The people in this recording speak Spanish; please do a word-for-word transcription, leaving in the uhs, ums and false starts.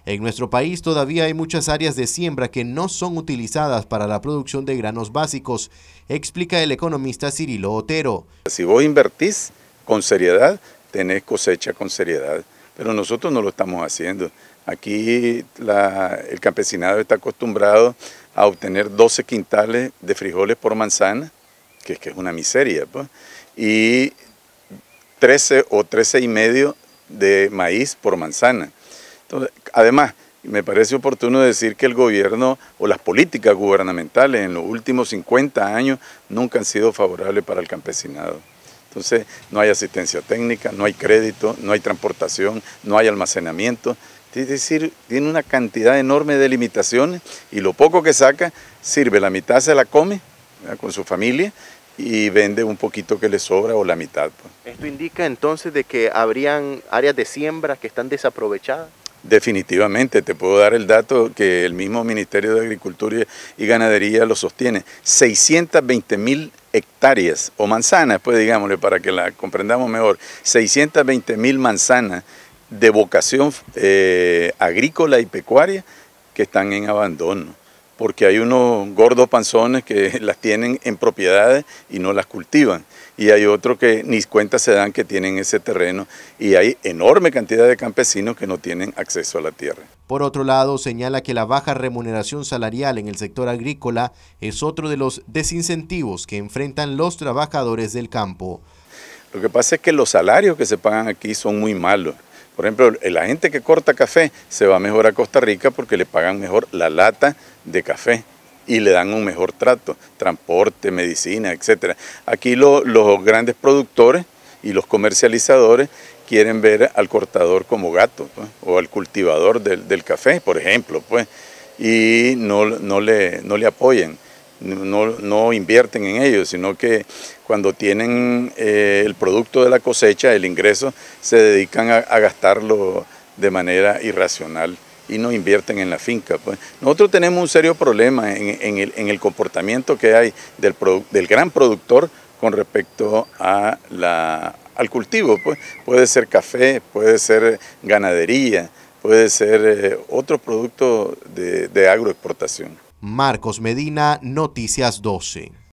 En nuestro país todavía hay muchas áreas de siembra que no son utilizadas para la producción de granos básicos, explica el economista Cirilo Otero. Si vos invertís con seriedad, tenés cosecha con seriedad, pero nosotros no lo estamos haciendo. Aquí la, el campesinado está acostumbrado a obtener doce quintales de frijoles por manzana, que, que es una miseria, pues, y trece o trece y medio de maíz por manzana. Entonces, además, me parece oportuno decir que el gobierno o las políticas gubernamentales en los últimos cincuenta años nunca han sido favorables para el campesinado. Entonces, no hay asistencia técnica, no hay crédito, no hay transportación, no hay almacenamiento. Es decir, tiene una cantidad enorme de limitaciones y lo poco que saca sirve, la mitad se la come, ¿verdad?, con su familia, y vende un poquito que le sobra o la mitad, pues. ¿Esto indica entonces de que habrían áreas de siembra que están desaprovechadas? Definitivamente, te puedo dar el dato que el mismo Ministerio de Agricultura y Ganadería lo sostiene. seiscientas veinte mil hectáreas o manzanas, pues digámosle para que la comprendamos mejor, seiscientas veinte mil manzanas de vocación eh, agrícola y pecuaria que están en abandono, porque hay unos gordos panzones que las tienen en propiedades y no las cultivan, y hay otros que ni cuenta se dan que tienen ese terreno, y hay enorme cantidad de campesinos que no tienen acceso a la tierra. Por otro lado, señala que la baja remuneración salarial en el sector agrícola es otro de los desincentivos que enfrentan los trabajadores del campo. Lo que pasa es que los salarios que se pagan aquí son muy malos. Por ejemplo, la gente que corta café se va mejor a Costa Rica porque le pagan mejor la lata de café y le dan un mejor trato, transporte, medicina, etcétera. Aquí lo, los grandes productores y los comercializadores quieren ver al cortador como gato, pues, o al cultivador del, del café, por ejemplo, pues, y no, no, le, no le apoyan. No, no invierten en ellos, sino que cuando tienen eh, el producto de la cosecha, el ingreso, se dedican a, a gastarlo de manera irracional y no invierten en la finca, pues. Nosotros tenemos un serio problema en, en, el, en el comportamiento que hay del, del gran productor con respecto a la, al cultivo, pues. Puede ser café, puede ser ganadería, puede ser eh, otro producto de, de agroexportación. Marcos Medina, Noticias doce.